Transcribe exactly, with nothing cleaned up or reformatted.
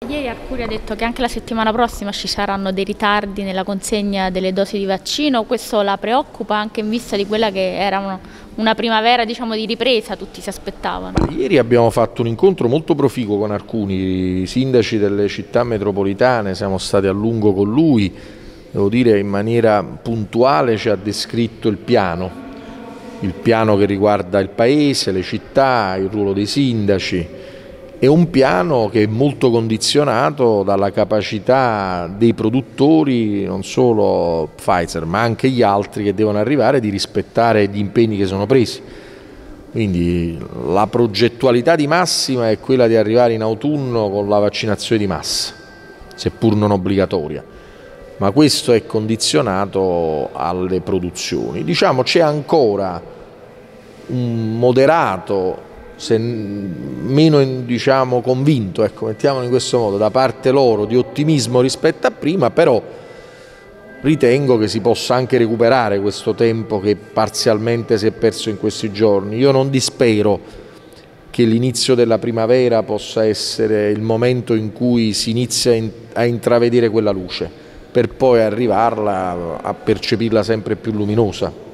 Ieri Arcuri ha detto che anche la settimana prossima ci saranno dei ritardi nella consegna delle dosi di vaccino. Questo la preoccupa anche in vista di quella che era una, una primavera, diciamo, di ripresa, tutti si aspettavano. Ma ieri abbiamo fatto un incontro molto proficuo con alcuni sindaci delle città metropolitane, siamo stati a lungo con lui, devo dire in maniera puntuale ci ha descritto il piano, il piano che riguarda il paese, le città, il ruolo dei sindaci. È un piano che è molto condizionato dalla capacità dei produttori, non solo Pfizer ma anche gli altri che devono arrivare, di rispettare gli impegni che sono presi. Quindi la progettualità di massima è quella di arrivare in autunno con la vaccinazione di massa, seppur non obbligatoria, ma questo è condizionato alle produzioni. Diciamo c'è ancora un moderato, se meno diciamo, convinto, ecco, mettiamolo in questo modo, da parte loro di ottimismo rispetto a prima, però ritengo che si possa anche recuperare questo tempo che parzialmente si è perso in questi giorni. Io non dispero che l'inizio della primavera possa essere il momento in cui si inizia a intravedere quella luce, per poi arrivarla a percepirla sempre più luminosa.